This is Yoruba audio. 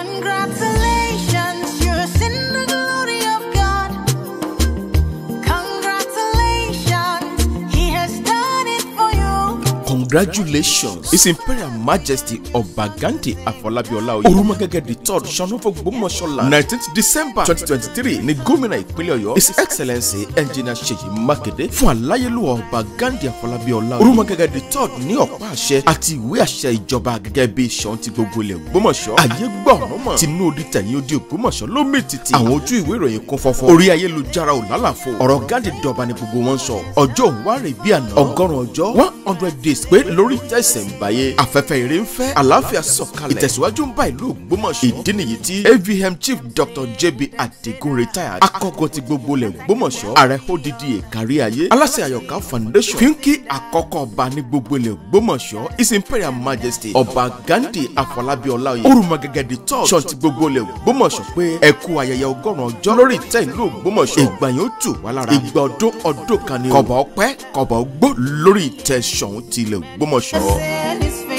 Congratulations, you're in the glory of God. Congratulations, He has done it for you. Congratulations, His Imperial Majesty ỌBA GHANDI AFỌLÁBÍ ỌLÁOYÈ Òrumọgẹgẹ the third Ṣọ̀ún of Ogbomoso land 19th December 2023 ní gómìnà ìpínlẹ̀ Ọ̀yọ́ His Excellency Engineer Ṣèyí Mákindé fún aláyélúwà ỌBA GHANDI AFỌLÁBÍ ỌLÁOYè Òrumọgẹgẹ the third ní ọ̀pá àṣẹ àti ìwé àṣẹ ìjọba gẹ́gẹ́ bí Ṣọ̀ún ti gbogbo ilẹ̀ Ògbómọ̀ṣọ́ ayé gbọ̀rọ̀mọ̀ tinú odi tẹ̀yìn odi Ògbómọ̀ṣọ́ ló mì tìtì àwọn ojú ìwé ìròyìn kún fọ́fọ́ orí ayélujára ò lálàfo ọ̀rọ̀ Ghandi dọba ni gbogbo wọn sọ ọjọ́ òun wá rè bí àná ọgọ́rùn-ún ọjọ́ 100 days pé lórí tẹ̀sẹ̀ ń báyé afẹ́fẹ́ ire ń fẹ́ àlàáfíà sọ̀kalẹ̀ ìtẹ̀síwájú ń bá ìlú Ògbómọ̀ṣọ́ ìdí nìyí tí AVM Chief Dr. JB Adigun retired akọ́kọ́ ti gbogbo ilẹ̀ Ògbómọ̀ṣọ́ ààrẹ odidi èkárí ayé aláṣẹ Àyọ̀ká Foundation fi ń kí àkọ́kọ́ ọba ní gbogbo ilẹ̀ Ògbómọ̀ṣọ́ His Imperial Majesty ỌBA GHANDI AFỌLÁBÍ ỌLÁOYè Òrumọgẹgẹ the third Ṣọ̀ún ti gbogbo ilẹ̀ Ògbómọ̀ṣọ́ pé ẹ kú ayẹyẹ ọgọ́rùn-ún ọjọ́ lórí ìtẹ́ ìlú Ògbómọ̀ṣọ́ ìgbà yẹn ó tù wá lára ìgbà ọdún kan ni kọ̀bọ̀ ọpẹ́ kọ̀bọ̀ gbó lórí ìtẹ́ Ṣọ̀ún ti ilẹ̀ Ògbómọ̀ṣọ́.